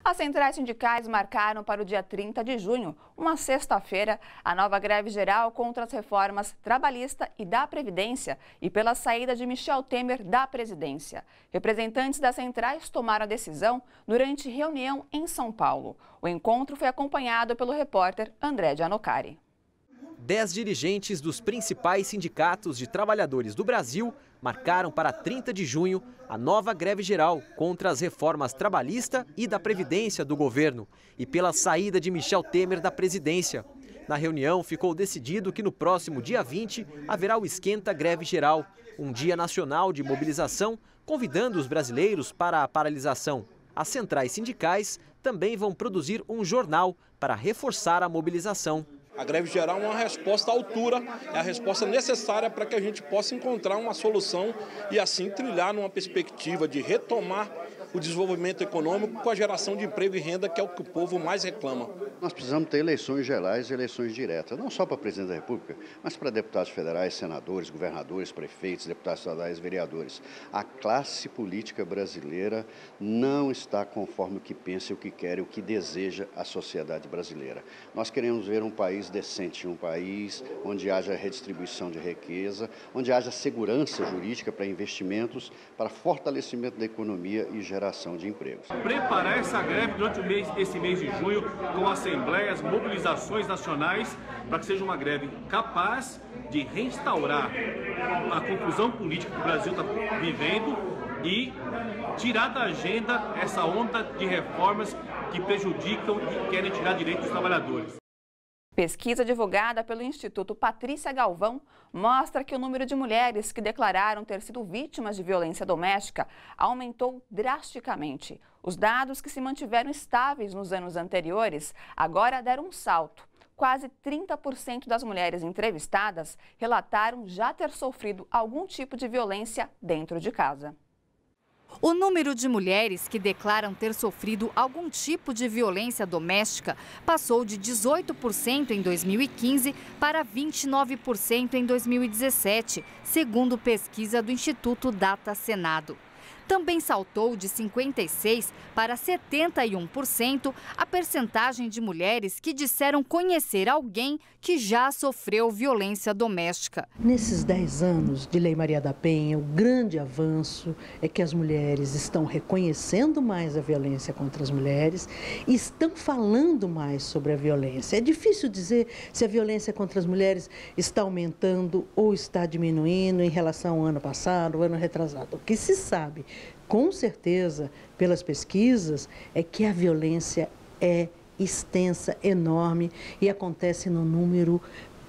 As centrais sindicais marcaram para o dia 30 de junho, uma sexta-feira, a nova greve geral contra as reformas trabalhista e da Previdência e pela saída de Michel Temer da presidência. Representantes das centrais tomaram a decisão durante reunião em São Paulo. O encontro foi acompanhado pelo repórter André Giannoccari. 10 dirigentes dos principais sindicatos de trabalhadores do Brasil marcaram para 30 de junho a nova greve geral contra as reformas trabalhista e da Previdência do governo e pela saída de Michel Temer da presidência. Na reunião, ficou decidido que no próximo dia 20 haverá o Esquenta Greve Geral, um dia nacional de mobilização, convidando os brasileiros para a paralisação. As centrais sindicais também vão produzir um jornal para reforçar a mobilização. A greve geral é uma resposta à altura, é a resposta necessária para que a gente possa encontrar uma solução e assim trilhar numa perspectiva de retomar o desenvolvimento econômico com a geração de emprego e renda, que é o que o povo mais reclama. Nós precisamos ter eleições gerais e eleições diretas, não só para presidente da República, mas para deputados federais, senadores, governadores, prefeitos, deputados estaduais, vereadores. A classe política brasileira não está conforme o que pensa, o que quer e o que deseja a sociedade brasileira. Nós queremos ver um país decente, um país onde haja redistribuição de riqueza, onde haja segurança jurídica para investimentos, para fortalecimento da economia e geração de empregos. Preparar essa greve durante esse mês de junho com assembleias, mobilizações nacionais, para que seja uma greve capaz de restaurar a confusão política que o Brasil está vivendo e tirar da agenda essa onda de reformas que prejudicam e querem tirar direitos dos trabalhadores. Pesquisa divulgada pelo Instituto Patrícia Galvão mostra que o número de mulheres que declararam ter sido vítimas de violência doméstica aumentou drasticamente. Os dados, que se mantiveram estáveis nos anos anteriores, agora deram um salto. Quase 30% das mulheres entrevistadas relataram já ter sofrido algum tipo de violência dentro de casa. O número de mulheres que declaram ter sofrido algum tipo de violência doméstica passou de 18% em 2015 para 29% em 2017, segundo pesquisa do Instituto Data Senado. Também saltou de 56% para 71% a percentagem de mulheres que disseram conhecer alguém que já sofreu violência doméstica. Nesses 10 anos de Lei Maria da Penha, o grande avanço é que as mulheres estão reconhecendo mais a violência contra as mulheres e estão falando mais sobre a violência. É difícil dizer se a violência contra as mulheres está aumentando ou está diminuindo em relação ao ano passado, ao ano retrasado. O que se sabe, com certeza, pelas pesquisas, é que a violência é extensa, enorme e acontece num número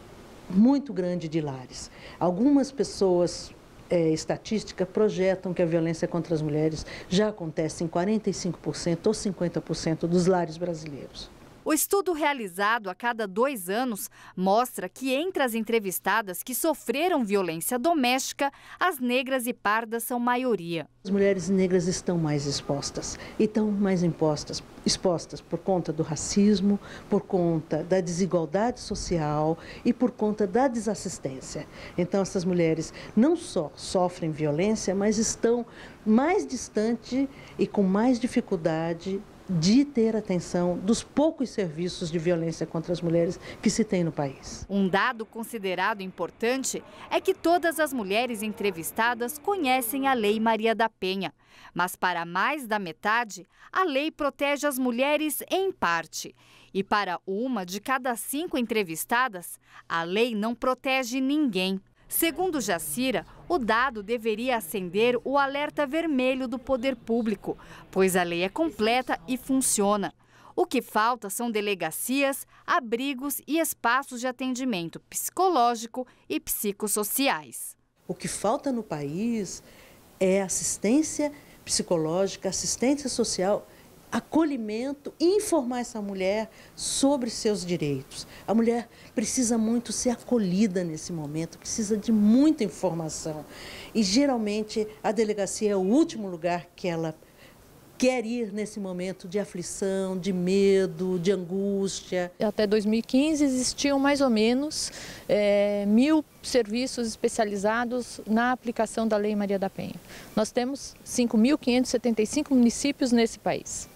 muito grande de lares. Algumas pessoas estatísticas projetam que a violência contra as mulheres já acontece em 45% ou 50% dos lares brasileiros. O estudo realizado a cada 2 anos mostra que entre as entrevistadas que sofreram violência doméstica, as negras e pardas são maioria. As mulheres negras estão mais expostas e estão mais expostas por conta do racismo, por conta da desigualdade social e por conta da desassistência. Então, essas mulheres não só sofrem violência, mas estão mais distantes e com mais dificuldade de ter atenção dos poucos serviços de violência contra as mulheres que se tem no país. Um dado considerado importante é que todas as mulheres entrevistadas conhecem a Lei Maria da Penha. Mas para mais da metade, a lei protege as mulheres em parte. E para 1 de cada 5 entrevistadas, a lei não protege ninguém. Segundo Jacira, o dado deveria acender o alerta vermelho do poder público, pois a lei é completa e funciona. O que falta são delegacias, abrigos e espaços de atendimento psicológico e psicossociais. O que falta no país é assistência psicológica, assistência social, acolhimento, informar essa mulher sobre seus direitos. A mulher precisa muito ser acolhida nesse momento, precisa de muita informação. E geralmente a delegacia é o último lugar que ela quer ir nesse momento de aflição, de medo, de angústia. Até 2015 existiam mais ou menos 1.000 serviços especializados na aplicação da Lei Maria da Penha. Nós temos 5.575 municípios nesse país.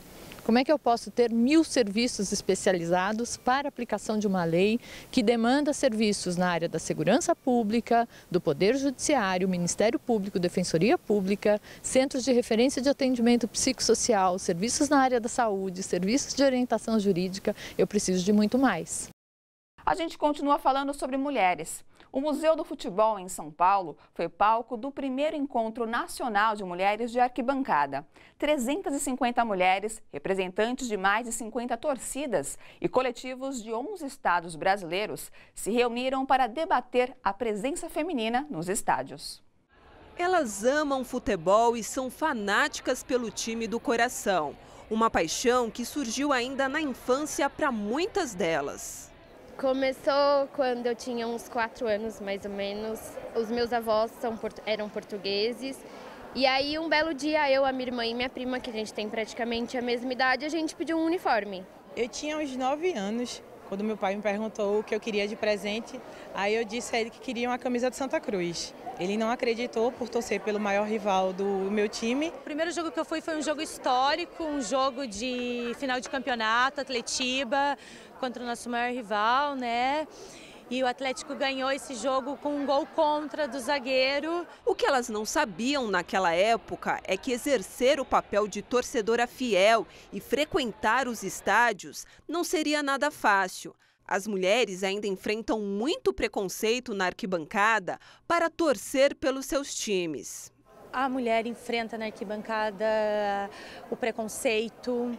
Como é que eu posso ter 1000 serviços especializados para a aplicação de uma lei que demanda serviços na área da segurança pública, do Poder Judiciário, Ministério Público, Defensoria Pública, centros de referência de atendimento psicossocial, serviços na área da saúde, serviços de orientação jurídica? Eu preciso de muito mais. A gente continua falando sobre mulheres. O Museu do Futebol, em São Paulo, foi palco do primeiro encontro nacional de mulheres de arquibancada. 350 mulheres, representantes de mais de 50 torcidas e coletivos de 11 estados brasileiros, se reuniram para debater a presença feminina nos estádios. Elas amam futebol e são fanáticas pelo time do coração. Uma paixão que surgiu ainda na infância para muitas delas. Começou quando eu tinha uns 4 anos, mais ou menos. Os meus avós eram portugueses. E aí, um belo dia, eu, a minha irmã e minha prima, que a gente tem praticamente a mesma idade, a gente pediu um uniforme. Eu tinha uns 9 anos, quando meu pai me perguntou o que eu queria de presente. Aí eu disse a ele que queria uma camisa de Santa Cruz. Ele não acreditou por torcer pelo maior rival do meu time. O primeiro jogo que eu fui foi um jogo histórico, um jogo de final de campeonato, Atletiba, contra o nosso maior rival, né? E o Atlético ganhou esse jogo com um gol contra do zagueiro. O que elas não sabiam naquela época é que exercer o papel de torcedora fiel e frequentar os estádios não seria nada fácil. As mulheres ainda enfrentam muito preconceito na arquibancada para torcer pelos seus times. A mulher enfrenta na arquibancada o preconceito,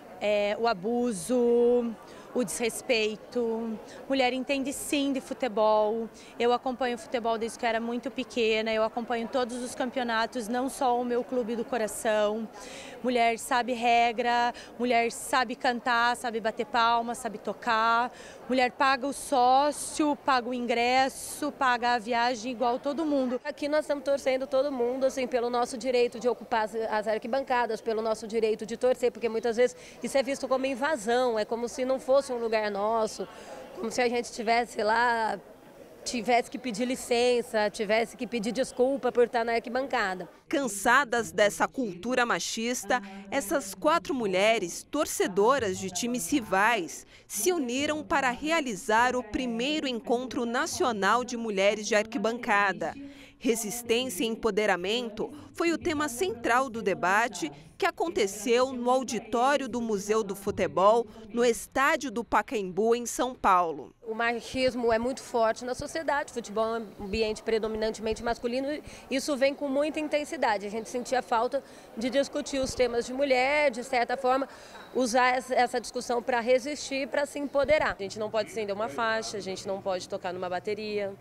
o abuso, o desrespeito. Mulher entende sim de futebol. Eu acompanho futebol desde que eu era muito pequena, eu acompanho todos os campeonatos, não só o meu clube do coração. Mulher sabe regra, mulher sabe cantar, sabe bater palma, sabe tocar. Mulher paga o sócio, paga o ingresso, paga a viagem igual todo mundo. Aqui nós estamos torcendo todo mundo, assim, pelo nosso direito de ocupar as arquibancadas, pelo nosso direito de torcer, porque muitas vezes isso é visto como invasão, é como se não fosse um lugar nosso, como se a gente estivesse lá, tivesse que pedir licença, tivesse que pedir desculpa por estar na arquibancada. Cansadas dessa cultura machista, essas 4 mulheres, torcedoras de times rivais, se uniram para realizar o primeiro encontro nacional de mulheres de arquibancada. Resistência e empoderamento foi o tema central do debate que aconteceu no auditório do Museu do Futebol, no estádio do Pacaembu, em São Paulo. O machismo é muito forte na sociedade, o futebol é um ambiente predominantemente masculino, isso vem com muita intensidade. A gente sentia falta de discutir os temas de mulher, de certa forma, usar essa discussão para resistir, para se empoderar. A gente não pode acender uma faixa, a gente não pode tocar numa bateria.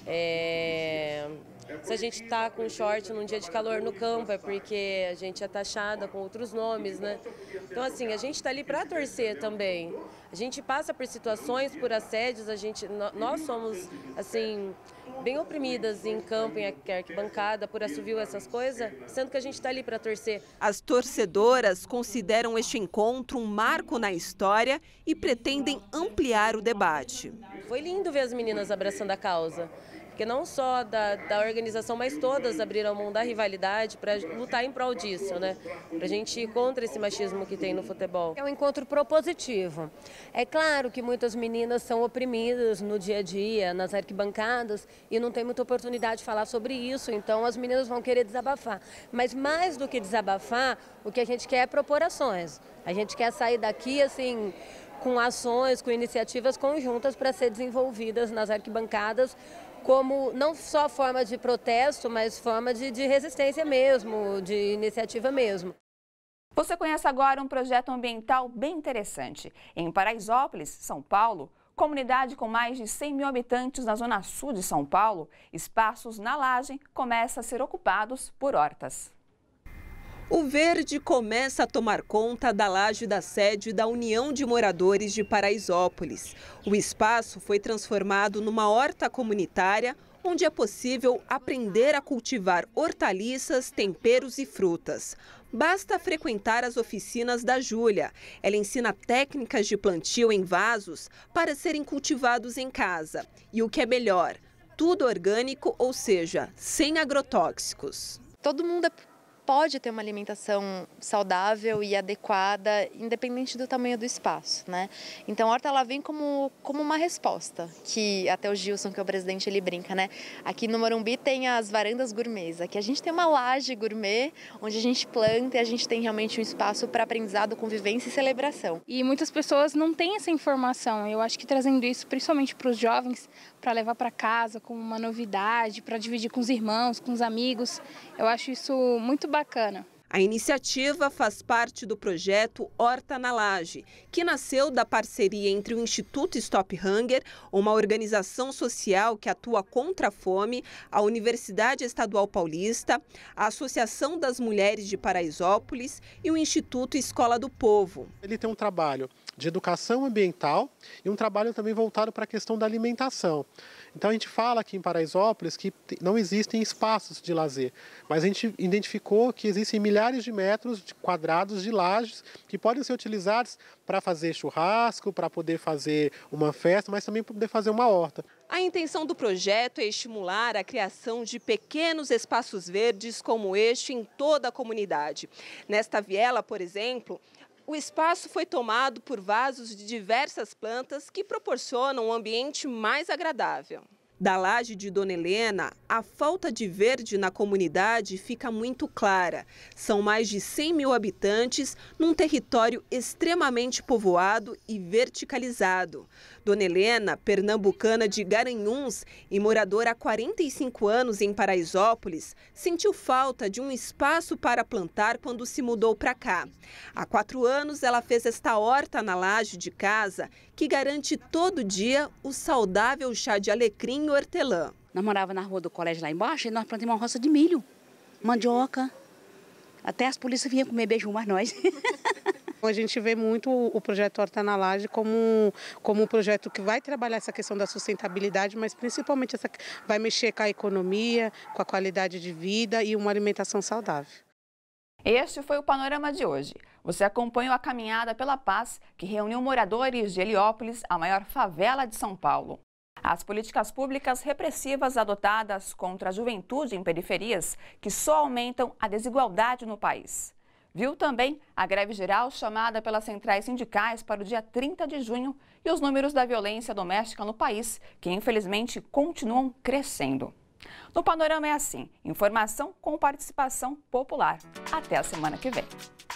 Se a gente está com short num dia de calor no campo, é porque a gente é taxada com outros nomes, né? Então, assim, a gente está ali para torcer também. A gente passa por situações, por assédios, nós somos, assim, bem oprimidas em campo, em arquibancada, por assovio, essas coisas, sendo que a gente está ali para torcer. As torcedoras consideram este encontro um marco na história e pretendem ampliar o debate. Foi lindo ver as meninas abraçando a causa. Porque não só da organização, mas todas abriram mão da rivalidade para lutar em prol disso, né? Para a gente ir contra esse machismo que tem no futebol. É um encontro propositivo. É claro que muitas meninas são oprimidas no dia a dia, nas arquibancadas, e não tem muita oportunidade de falar sobre isso, então as meninas vão querer desabafar. Mas mais do que desabafar, o que a gente quer é propor ações. A gente quer sair daqui, assim, com ações, com iniciativas conjuntas para ser desenvolvidas nas arquibancadas, como não só forma de protesto, mas forma de resistência mesmo, de iniciativa mesmo. Você conhece agora um projeto ambiental bem interessante. Em Paraisópolis, São Paulo, comunidade com mais de 100 mil habitantes na zona sul de São Paulo, espaços na laje começam a ser ocupados por hortas. O verde começa a tomar conta da laje da sede da União de Moradores de Paraisópolis. O espaço foi transformado numa horta comunitária, onde é possível aprender a cultivar hortaliças, temperos e frutas. Basta frequentar as oficinas da Júlia. Ela ensina técnicas de plantio em vasos para serem cultivados em casa. E o que é melhor, tudo orgânico, ou seja, sem agrotóxicos. Todo mundo pode ter uma alimentação saudável e adequada, independente do tamanho do espaço, né? Então a horta ela vem como uma resposta, que até o Gilson, que é o presidente, ele brinca, né? Aqui no Morumbi tem as varandas gourmets, aqui a gente tem uma laje gourmet, onde a gente planta e a gente tem realmente um espaço para aprendizado, convivência e celebração. E muitas pessoas não têm essa informação, eu acho que trazendo isso, principalmente para os jovens, para levar para casa como uma novidade, para dividir com os irmãos, com os amigos, eu acho isso muito bacana. A iniciativa faz parte do projeto Horta na Laje, que nasceu da parceria entre o Instituto Stop Hunger, uma organização social que atua contra a fome, a Universidade Estadual Paulista, a Associação das Mulheres de Paraisópolis e o Instituto Escola do Povo. Ele tem um trabalho de educação ambiental e um trabalho também voltado para a questão da alimentação. Então a gente fala aqui em Paraisópolis que não existem espaços de lazer, mas a gente identificou que existem milhares de metros quadrados de lajes que podem ser utilizados para fazer churrasco, para poder fazer uma festa, mas também para poder fazer uma horta. A intenção do projeto é estimular a criação de pequenos espaços verdes como este em toda a comunidade. Nesta viela, por exemplo, o espaço foi tomado por vasos de diversas plantas que proporcionam um ambiente mais agradável. Da laje de Dona Helena, a falta de verde na comunidade fica muito clara. São mais de 100 mil habitantes num território extremamente povoado e verticalizado. Dona Helena, pernambucana de Garanhuns e moradora há 45 anos em Paraisópolis, sentiu falta de um espaço para plantar quando se mudou para cá. Há 4 anos, ela fez esta horta na laje de casa que garante todo dia o saudável chá de alecrim e hortelã. Nós morávamos na rua do colégio lá embaixo e nós plantamos uma roça de milho, mandioca. Até as polícias vinham comer beiju, mas nós. A gente vê muito o projeto Horta na Laje como um projeto que vai trabalhar essa questão da sustentabilidade, mas principalmente vai mexer com a economia, com a qualidade de vida e uma alimentação saudável. Este foi o Panorama de hoje. Você acompanhou a Caminhada pela Paz, que reuniu moradores de Heliópolis, a maior favela de São Paulo. As políticas públicas repressivas adotadas contra a juventude em periferias que só aumentam a desigualdade no país. Viu também a greve geral chamada pelas centrais sindicais para o dia 30 de junho e os números da violência doméstica no país, que infelizmente continuam crescendo. No Panorama é assim, informação com participação popular. Até a semana que vem.